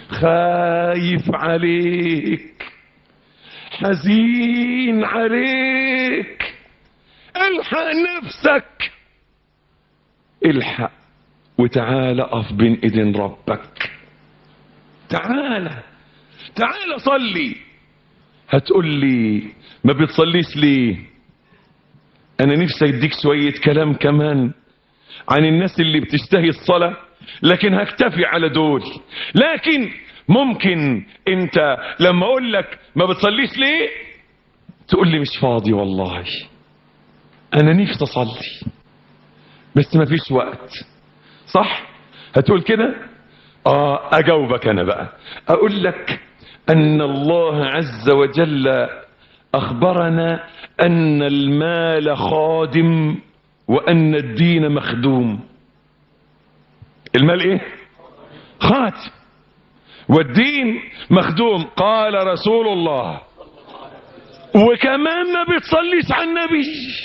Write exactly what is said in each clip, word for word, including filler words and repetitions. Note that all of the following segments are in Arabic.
خايف عليك، حزين عليك، الحق نفسك، الحق وتعال اقف بين ايدين ربك. تعال تعال صلي. هتقول لي ما بتصليش ليه؟ انا نفسي اديك شوية كلام كمان عن الناس اللي بتشتهي الصلاة، لكن هكتفي على دول. لكن ممكن انت لما اقول لك ما بتصليش ليه تقول لي مش فاضي، والله انا نفسي اصلي بس ما فيش وقت، صح؟ هتقول كده؟ اه اجاوبك انا بقى، اقول لك ان الله عز وجل اخبرنا ان المال خادم وان الدين مخدوم. المال ايه؟ خادم والدين مخدوم. قال رسول الله. وكمان ما بتصليش على النبي.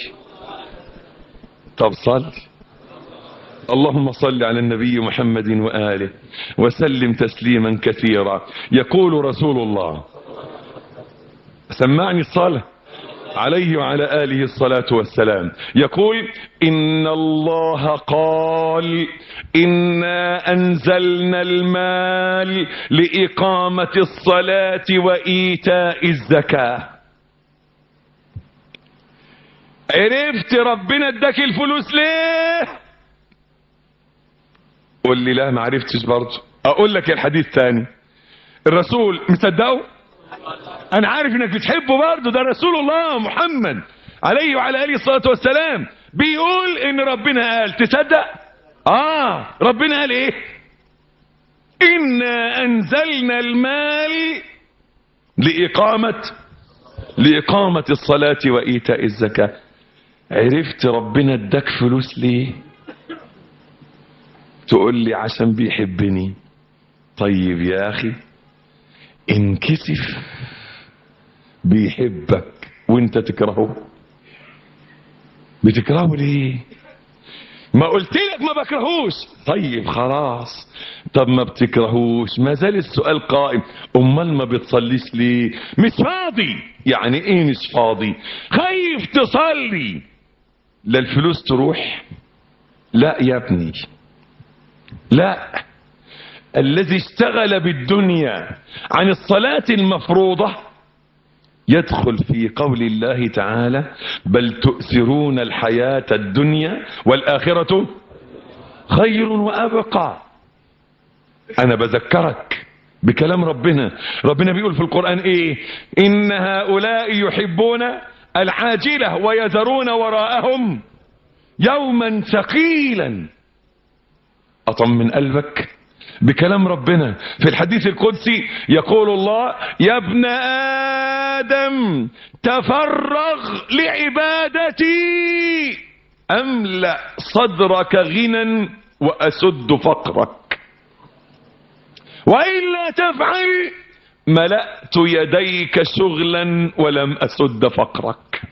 طب صل. اللهم صل على النبي محمد وآله وسلم تسليما كثيرا. يقول رسول الله، سمعني الصلاة عليه وعلى آله الصلاة والسلام، يقول إن الله قال إنا أنزلنا المال لإقامة الصلاة وإيتاء الزكاة. عرفت ربنا اداك الفلوس ليه؟ قول لي لا ما عرفتش برضه. اقول لك الحديث ثاني، الرسول مصدقه؟ انا عارف انك بتحبه برضه، ده رسول الله محمد عليه وعلى اله الصلاه والسلام بيقول ان ربنا قال. تصدق؟ اه ربنا قال ايه؟ انا انزلنا المال لاقامه لاقامه الصلاه وايتاء الزكاه. عرفت ربنا اداك فلوس ليه؟ تقول لي عشان بيحبني. طيب يا اخي انكسف، بيحبك وانت تكرهه. بتكرهه ليه؟ ما قلت لك ما بكرهوش. طيب خلاص، طب ما بتكرهوش، ما زال السؤال قائم. امال ما بتصليش ليه؟ مش فاضي. يعني ايه مش فاضي؟ خايف تصلي لا الفلوس تروح. لا يا ابني لا، الذي اشتغل بالدنيا عن الصلاة المفروضة يدخل في قول الله تعالى بل تؤثرون الحياة الدنيا والآخرة خير وأبقى. أنا بذكرك بكلام ربنا. ربنا بيقول في القرآن إيه؟ إن هؤلاء يحبون العاجلة ويذرون وراءهم يوما ثقيلا. أطمن قلبك بكلام ربنا في الحديث القدسي. يقول الله يا ابن آدم تفرغ لعبادتي أملأ صدرك غنى وأسد فقرك، وإلا تفعل ملأت يديك شغلا ولم أسد فقرك.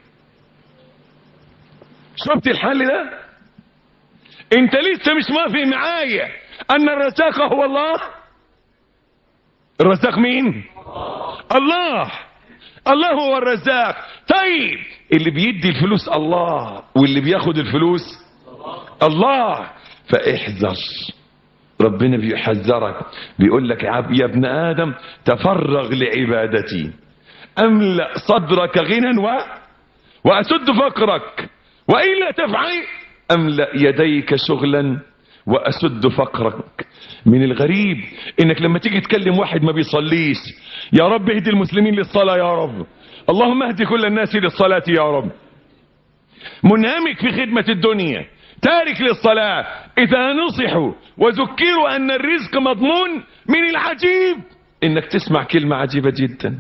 شفت الحل ده؟ انت لسه مش موافق معايا ان الرزاق هو الله؟ الرزاق مين؟ الله. الله هو الرزاق. طيب اللي بيدي الفلوس الله واللي بياخد الفلوس الله. فاحذر، ربنا بيحذرك بيقول لك يا ابن آدم تفرغ لعبادتي املأ صدرك غنى و... وأسد فقرك، وإلا تفعل أملأ يديك شغلا وأسد فقرك. من الغريب انك لما تيجي تكلم واحد ما بيصليش، يا رب اهدي المسلمين للصلاة يا رب، اللهم اهدي كل الناس للصلاة يا رب، منهمك في خدمة الدنيا تارك للصلاة. اذا نصحوا وذكروا ان الرزق مضمون، من العجيب انك تسمع كلمة عجيبة جدا.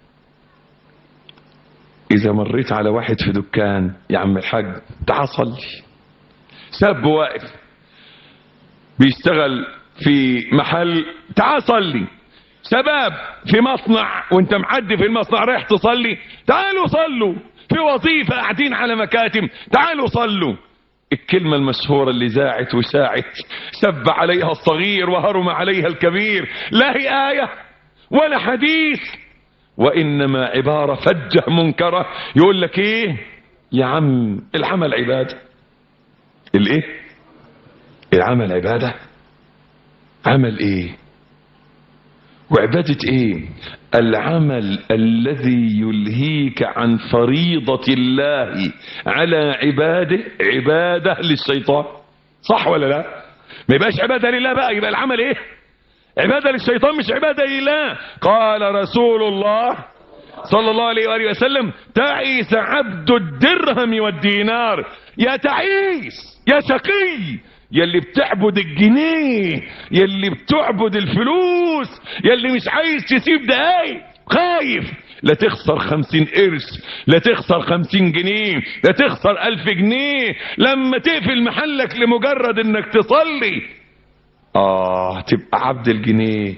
اذا مريت على واحد في دكان، يا عم الحاج تعال صلي. شاب واقف بيشتغل في محل، تعال صلي. شباب في مصنع وانت معدي في المصنع رايح تصلي، تعالوا صلوا. في وظيفة قاعدين على مكاتب، تعالوا صلوا. الكلمة المشهورة اللي زاعت وساعت، سب عليها الصغير وهرم عليها الكبير، لا هي آية ولا حديث، وإنما عبارة فجة منكرة. يقول لك ايه يا عم؟ العمل عبادة. الايه؟ العمل عبادة. عمل ايه وعبادة ايه؟ العمل الذي يلهيك عن فريضة الله على عباده عبادة للشيطان. صح ولا لا؟ ما يبقاش عبادة لله بقى، يبقى العمل ايه؟ عبادة للشيطان مش عبادة لله. قال رسول الله صلى الله عليه وآله وسلم: تعيس عبد الدرهم والدينار. يا تعيس يا شقي، يلي بتعبد الجنيه، يلي بتعبد الفلوس، يلي مش عايز تسيب دقايق، خايف لا تخسر خمسين قرش، لا تخسر خمسين جنيه، لا تخسر ألف جنيه لما تقفل محلك لمجرد انك تصلي. اه تبقى عبد الجنيه،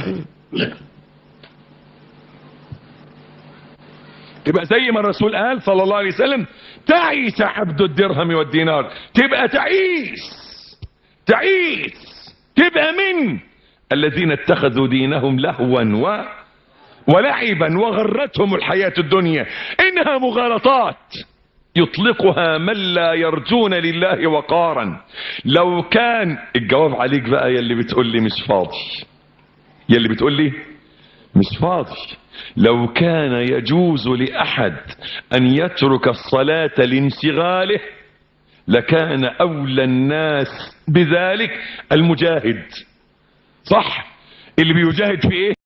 تبقى زي ما الرسول قال صلى الله عليه وسلم: تعيس عبد الدرهم والدينار. تبقى تعيس تعيس تبقى من الذين اتخذوا دينهم لهوا و... ولعبا وغرتهم الحياة الدنيا. انها مغالطات يطلقها من لا يرجون لله وقارا. لو كان الجواب عليك بقى يلي بتقول لي مش فاضي، يلي بتقول لي مش فاضي، لو كان يجوز لأحد أن يترك الصلاة لانشغاله لكان أولى الناس بذلك المجاهد. صح؟ اللي بيجاهد في ايه؟